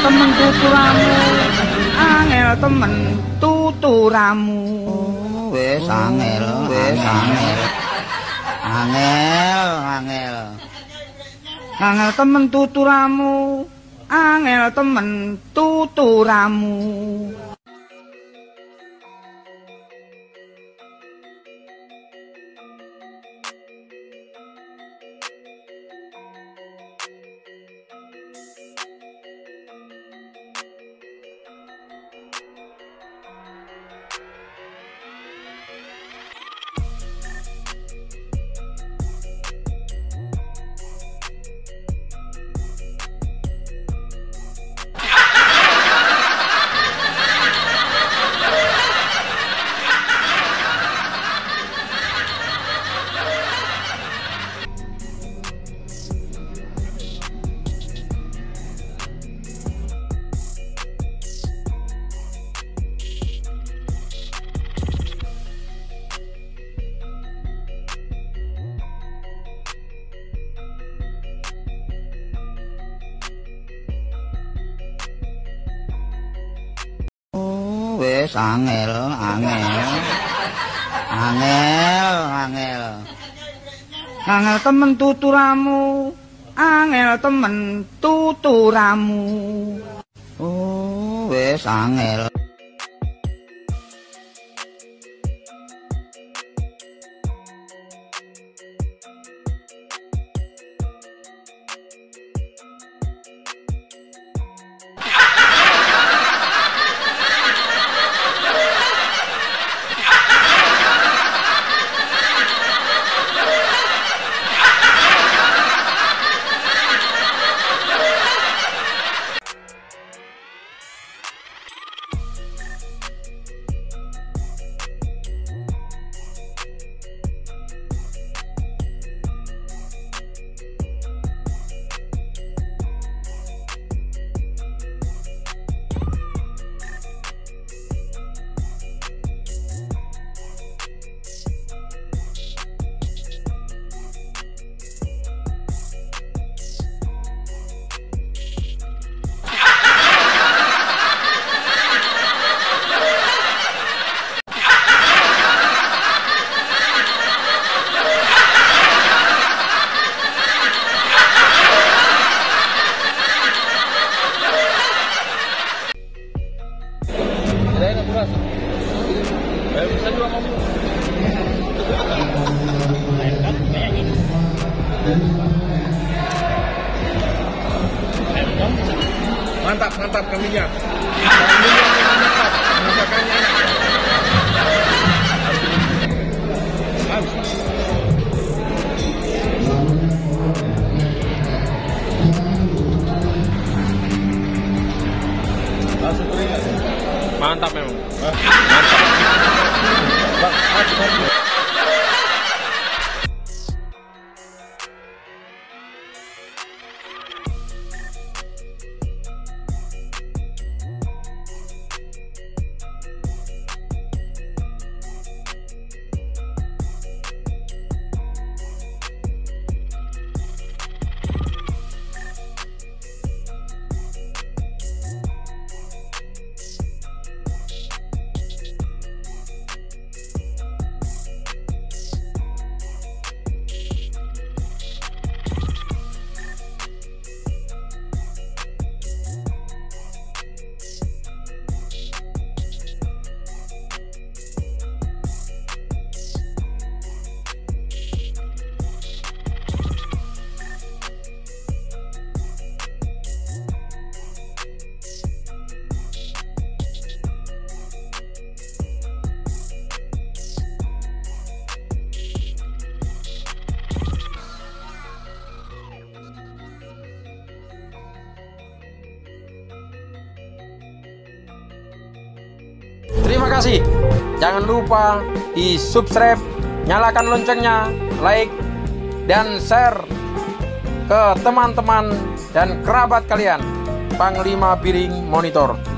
temen tuturamu, angel temen tuturamu. Wis angel, wis angel. Angel. Angel temen tuturamu, angel temen tuturamu. Wis angel. Angel temen tuturamu, angel temen tuturamu. Oh, wis angel. Mantap kambingnya. Kambingnya mantap, masakannya enak. Bagus. Langsung teringat. Mantap memang. Mantap. Bagus. Terima kasih. Jangan lupa di subscribe, nyalakan loncengnya, like, dan share ke teman-teman dan kerabat kalian. Panglima Piring Monitor.